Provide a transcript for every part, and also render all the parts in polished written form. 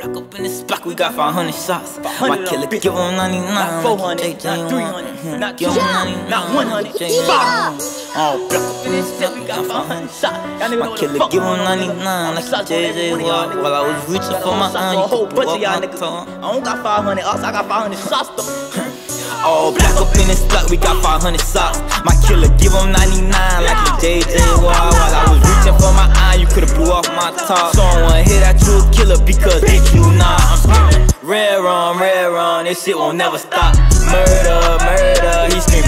Black up in this block, we got 500 shots. My killer give him 99, not 400, not 300, not 200, not 100. Oh, black up in this block, we got 500 shots. My killer give him 99 like JJ while I was reaching for my aunt. A whole bunch of y'all niggas. I don't got 500 us, I got 500 shots though. Oh, black up in this block, we got 500 socks. My killer give him 99 like a JJ while I was reaching for my eye. You could've blew off my top. Someone hit at you a killer because bitch you not. I'm screaming red run, this shit won't never stop. Murder, he screaming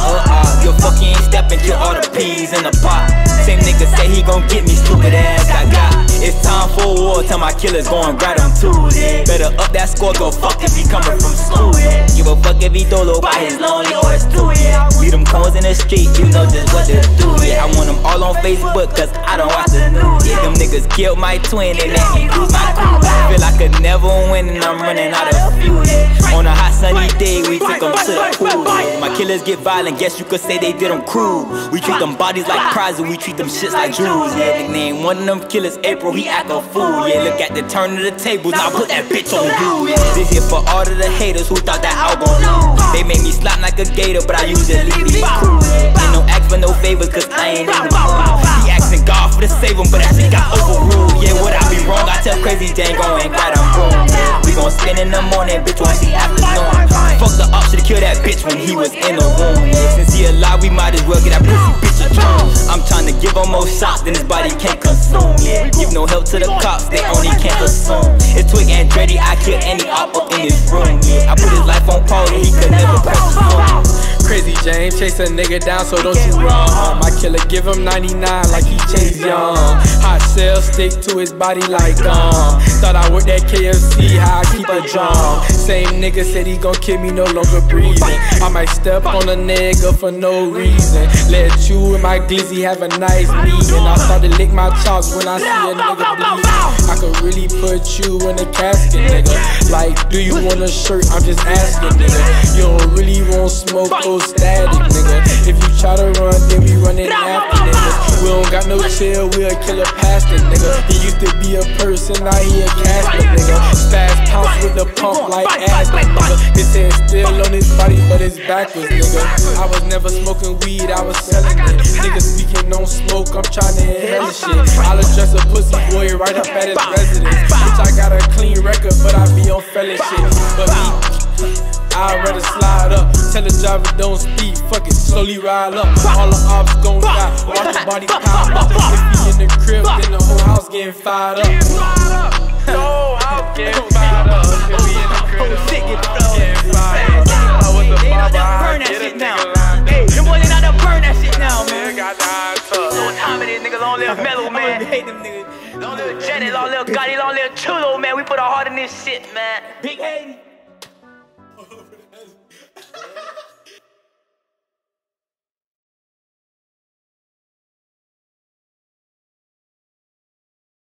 you fucking stepping, kill all the peas in the pot. Same nigga say he gon' get me, stupid ass I got. It's time for war, tell my killers gon' grab them too. Better up that score, go fuck if he coming from school. Give a fuck if he dolo by his lonely horse too. Leave them cones in the street, you know just what to do. I want them all on Facebook, cause I don't watch the news. Them niggas killed my twin, they let me lose my crew. Feel like I could never win and I'm running out of fuel. On a hot sunny day, we took them to the pool. My killers get violent, guess you could say they did them cruel. We treat them bodies like prizes, we treat them shits like jewels. Nickname one of them killers April, he act a fool. Look at the turn of the tables, now put that bitch on you. This here for all of the haters who thought that I gon' lose. They make me slap like a gator, but I usually be cool. Ain't no ask for no favors, cause I ain't in the mood. He asking God for the save him, but that shit got overruled. Would I be wrong? I tell Crazy Django ain't got him boom. We gon' spend in the morning, bitch, when she afternoon. Fuck the up, should've killed that bitch when he was in the womb. Since he alive, we might as well get that pussy bitch a drum. I'm tryna give him more shots than his body can't consume. Give no help to the cops, they only can't assume. It's Twig Andretti, I kill any op up in his room. I put his life on pause, he could never press his phone. Crazy James, chase a nigga down, so don't you run. My killer give him 99 like he Chase Young. Hot cell stick to his body like thought I worked at KFC, how I keep a drum. Same nigga said he gon' kill me, no longer breathing. I might step on a nigga for no reason. Let you and my glizzy have a nice meeting. I start to lick my chops when I see a nigga bleeding. I could really put you in a casket, nigga. Like, do you want a shirt? I'm just asking, nigga. You don't really want smoke or static, nigga. If you try to run, then we running after niggas. We don't got no chill, we a killer pastor, nigga. He used to be a person, now he a casket, nigga. Fast pounce with the pump like Aspen, nigga. His head still on his body, but his backwards, nigga. I was never smoking weed, I was selling it. Niggas speaking on smoke, I'm trying to inhale this shit. I'll address a pussy boy right up at his residence. Bitch, I got a clean record, but I be on felon shit. But me, I'd rather slide up. Tell the driver don't speed, fuck it, slowly ride up. All the ops gon' die, watch the body pile up. If he in the crib, then the whole house getting fired up. The whole house getting fired up. If he in the crib, the whole house getting fired up. I was the barber, I get a nigga line. Hey, them boys ain't out there burn that shit now, man. Got the high tuck. Long time of these niggas, long little mellow, man. I hate them niggas. Long little Janet, long little Gotti, long little Chulo, man. We put our heart in this shit, man. Big Haiti.